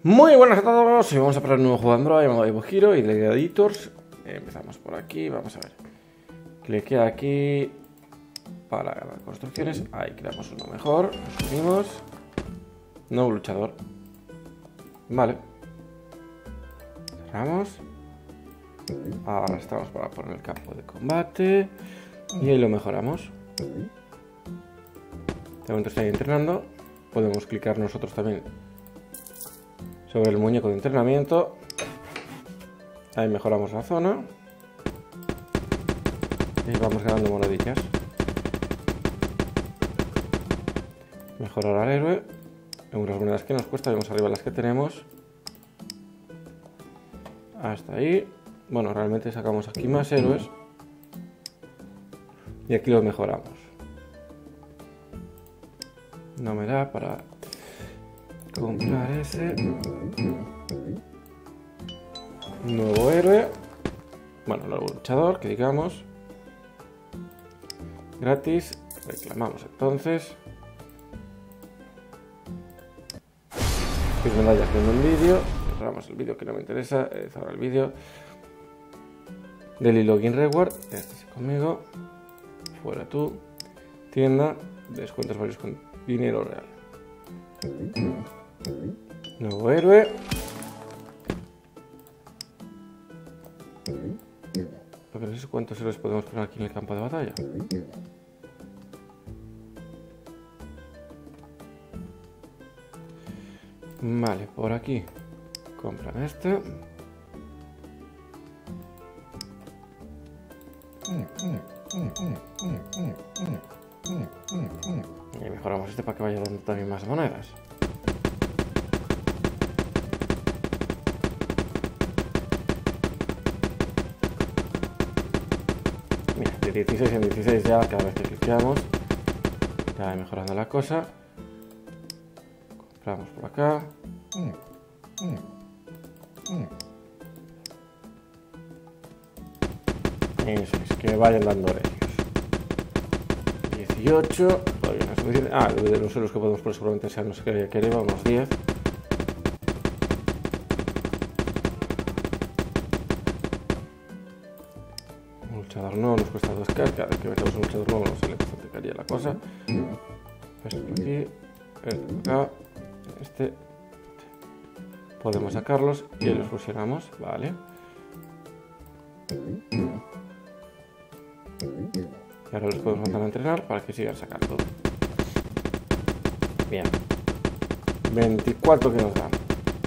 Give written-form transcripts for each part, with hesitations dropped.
Muy buenas a todos, y vamos a probar un nuevo juego de Android llamado Evo Hero y de Editors. Empezamos por aquí, vamos a ver. Cliquea aquí para ganar construcciones. Ahí creamos uno mejor, lo subimos. Nuevo luchador. Vale. Cerramos. Ahora estamos para poner el campo de combate. Y ahí lo mejoramos. De momento está ahí entrenando. Podemos clicar nosotros también sobre el muñeco de entrenamiento. Ahí mejoramos la zona. Y vamos ganando monedillas. Mejorar al héroe. Unas monedas que nos cuesta. Vemos arriba las que tenemos. Hasta ahí. Bueno, realmente sacamos aquí más héroes. Y aquí los mejoramos. No me da para comprar ese. Nuevo héroe. Bueno, nuevo luchador, que digamos. Gratis. Reclamamos entonces. 6 medallas viendo el vídeo. Cerramos el vídeo que no me interesa. Cerrar el vídeo. Daily Login Reward. Este es conmigo. Fuera tú. Tienda. Descuentos varios con dinero real. Nuevo héroe. Porque no sé cuántos héroes podemos poner aquí en el campo de batalla. Vale, por aquí compran este. Y mejoramos este para que vaya dando también más monedas. Mira, de 16 en 16 ya, cada vez que cliqueamos, ya va mejorando la cosa. Compramos por acá. Eso es, que vayan dando ellos. 18, todavía no es suficiente. Ah, de los euros que podemos poner seguramente sean los que queremos, unos 10. Un luchador nuevo nos cuesta 2K, cada vez que metemos un luchador nuevo nos sale bastante caría la cosa. Este por aquí, este por acá, este. Podemos sacarlos y los fusionamos, vale. Y ahora los podemos mandar a entrenar para que sigan sacando. Bien. 24 que nos dan.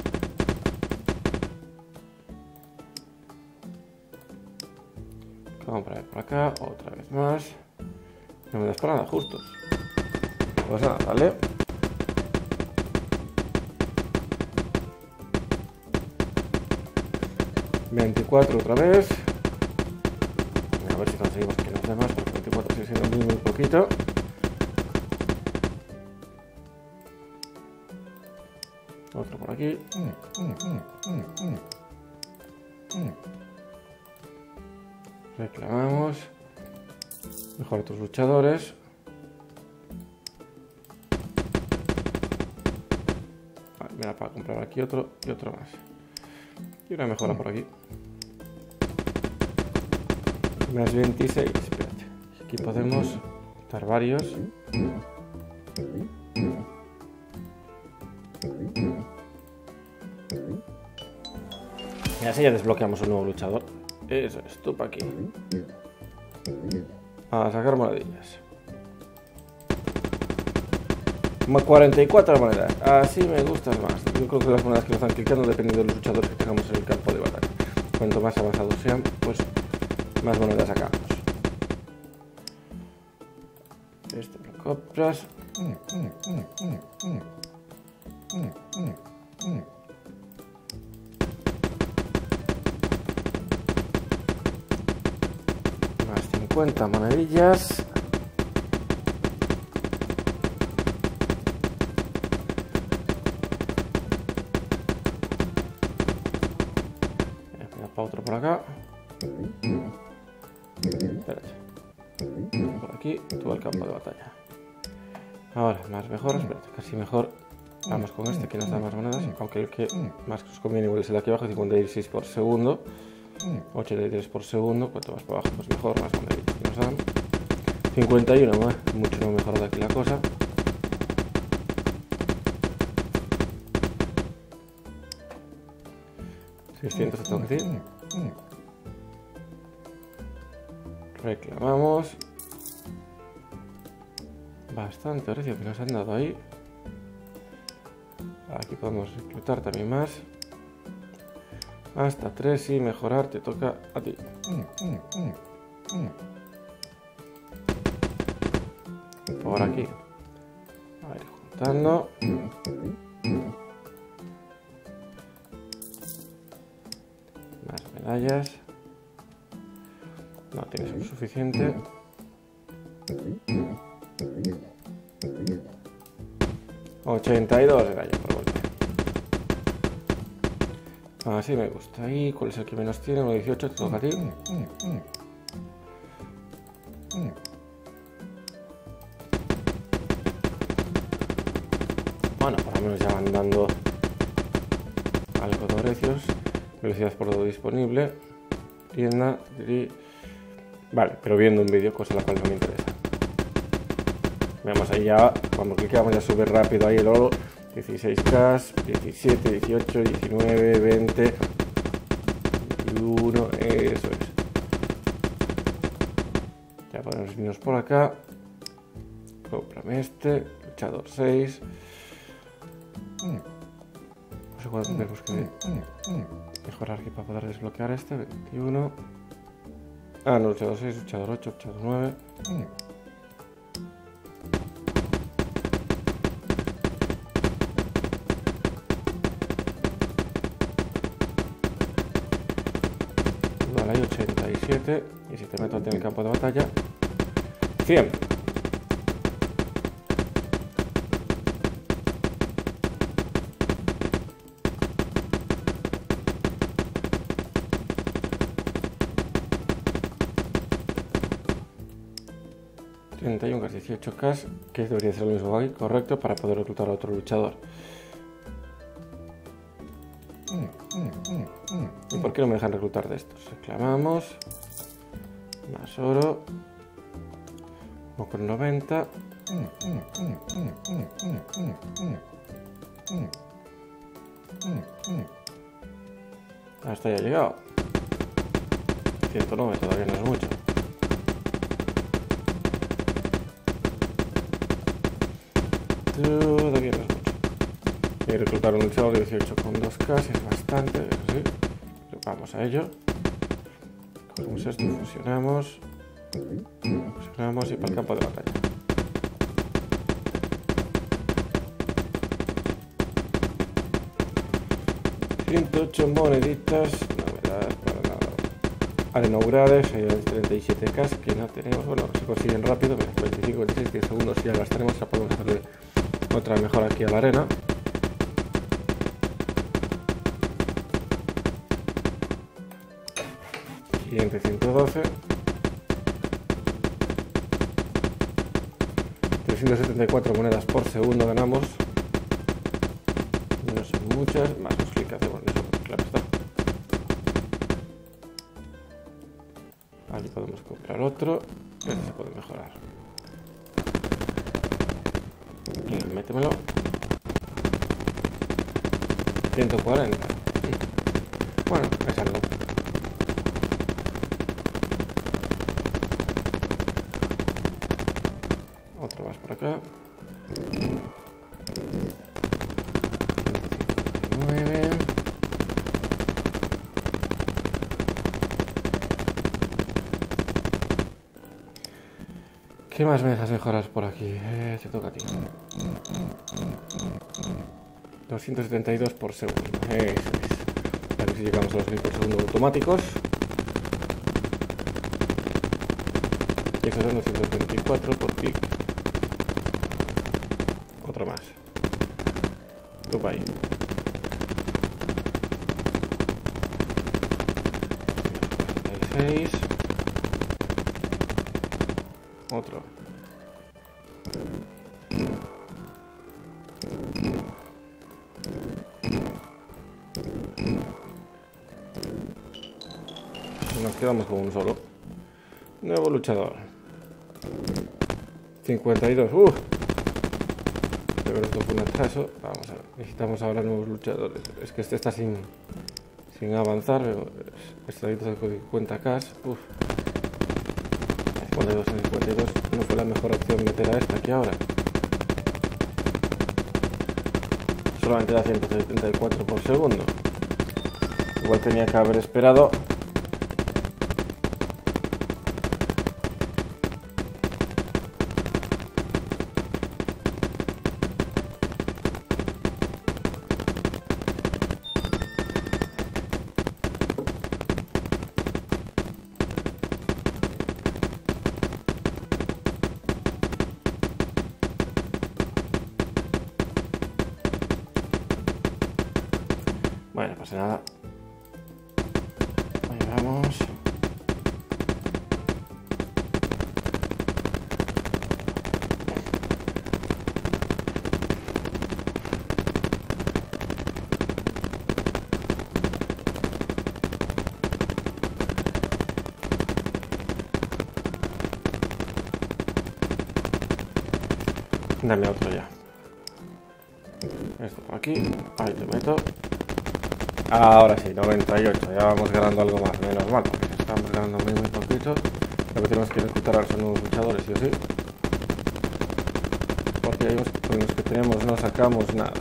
Vamos a ver por acá, otra vez más. No me das para nada justos. Pues nada, vale. $24 otra vez. A ver si conseguimos que nos dé más, porque 24 sigue siendo muy poquito. Otro por aquí. Reclamamos. Mejor tus luchadores. Vale, mira, para comprar aquí otro y otro más. Y una mejora por aquí. Más 26. Espérate. Aquí podemos dar varios. Y así ya desbloqueamos un nuevo luchador. Eso es, tú para aquí. A sacar monedillas. 44 monedas. Así me gustan más. Yo creo que las monedas que nos están clicando dependiendo de los luchadores que tengamos en el campo de batalla. Cuanto más avanzados sean, pues más monedas sacamos. Este lo compras. Más 50 monedillas. Para otro por acá. Espérate. Por aquí, todo el campo de batalla. Ahora, más mejoras, espérate, casi mejor Vamos con este que nos da más monedas, aunque el que más nos conviene igual es el de aquí abajo, 56 por segundo, 83 por segundo, cuanto más por abajo pues mejor, más moneditas que nos dan. 51, mucho no mejor de aquí la cosa. $600 tengo que decir. Reclamamos. Bastante precio que nos han dado ahí. Aquí podemos reclutar también más. Hasta 3 y mejorar te toca a ti. Por aquí. A ir juntando. Más medallas. No tienes suficiente. $82 medallas por golpe. Así me gusta. ¿Y cuál es el que menos tiene? 1,18, te toca a ti. Bueno, por lo menos ya van dando algo de precios. Velocidad por todo disponible. Tienda. Vale, pero viendo un vídeo, cosa la cual no me interesa. Veamos ahí ya, cuando clicamos ya sube rápido ahí el oro. 16K, 17, 18, 19, 20, 21, eso es. Ya podemos irnos por acá. Cómprame este, luchador 6. No sé cuánto tenemos que mejorar aquí para poder desbloquear este. 21. Ah, no, luchador 6, luchador 8, luchador 9. Vale, hay 87. Y si te meto en el campo de batalla, 100. $31K, 18K, que debería ser lo mismo aquí, correcto, para poder reclutar a otro luchador. ¿Y por qué no me dejan reclutar de estos? Reclamamos. Más oro. 1,90. Hasta ya ha llegado. 109, todavía no es mucho. Todavía no es mucho. Y reclutar un luchador de 18,2K es bastante, eso sí. Vamos a ello. Cogemos esto, fusionamos. Fusionamos y para el campo de batalla. $108 moneditas. No me da para nada. Arena Upgrades, hay 37K que no tenemos. Bueno, se consiguen rápido. 25, 26, 10 segundos y ya las tenemos. Ya podemos hacerle otra mejora aquí a la arena. Siguiente 112. 374 monedas por segundo ganamos. No son muchas, más los clics hacemos nosotros, claro está. Aquí podemos comprar otro. Este se puede mejorar. Y métemelo. 140. Bueno, es algo. Otro más por acá. 159. ¿Qué más me dejas mejorar por aquí? Te toca a ti. 272 por segundo. Eso es. A ver si llegamos a los 1000 por segundo automáticos. Y esos son 224 por clic. Otro más. Tú ahí. Otro. quedamos con un solo. Nuevo luchador. 52. Pero esto fue un atraso. Vamos a ver. Necesitamos ahora nuevos luchadores. Es que este está sin avanzar. Está ahí 50k. 52 en 52. No fue la mejor opción meter a esta aquí ahora. Solamente da 174 por segundo. Igual tenía que haber esperado. Bueno, pues nada. Ahí vamos. Dame otro ya. Esto por aquí. Ahí te meto. Ahora sí, 98. Ya vamos ganando algo más. Menos mal, porque estamos ganando muy poquito. Lo que tenemos que recuperar son nuevos luchadores, sí o sí. Porque con los que tenemos no sacamos nada.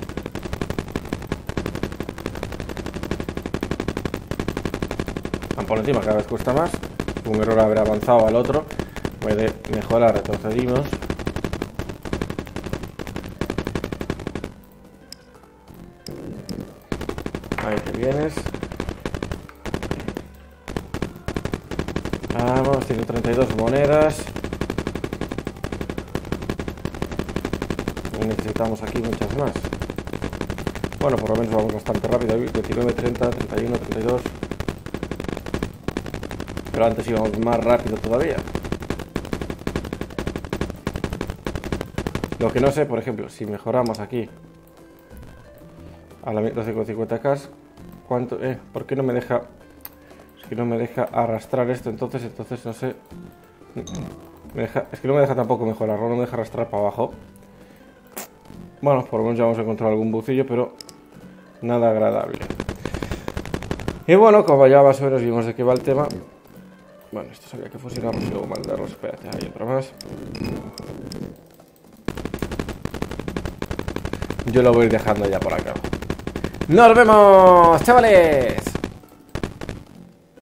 Por encima cada vez cuesta más. Un error haber avanzado al otro. Puede mejorar, retrocedimos. Ahí te vienes. Vamos, 132 monedas. Y necesitamos aquí muchas más. Bueno, por lo menos vamos bastante rápido. 29, 30, 31, 32. Pero antes íbamos más rápido todavía. Lo que no sé, por ejemplo, si mejoramos aquí a la 12,50k, ¿cuánto? ¿Por qué no me deja? Es que no me deja arrastrar esto, entonces no sé. Es que no me deja tampoco mejorarlo, no me deja arrastrar para abajo. Bueno, por lo menos ya vamos a encontrar algún bucillo, pero nada agradable. Y bueno, como ya más o menos vimos de qué va el tema. Bueno, esto sabía que fusionamos y luego mandarlos. Espérate, hay otro más. Yo lo voy a ir dejando ya por acá. ¡Nos vemos, chavales!